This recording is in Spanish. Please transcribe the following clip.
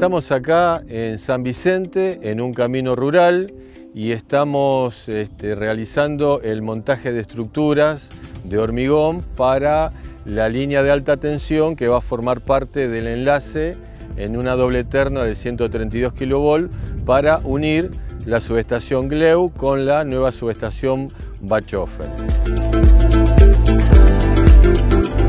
estamos acá en San Vicente, en un camino rural, y estamos realizando el montaje de estructuras de hormigón para la línea de alta tensión que va a formar parte del enlace en una doble terna de 132 kV para unir la subestación Gleu con la nueva subestación Bachhofer.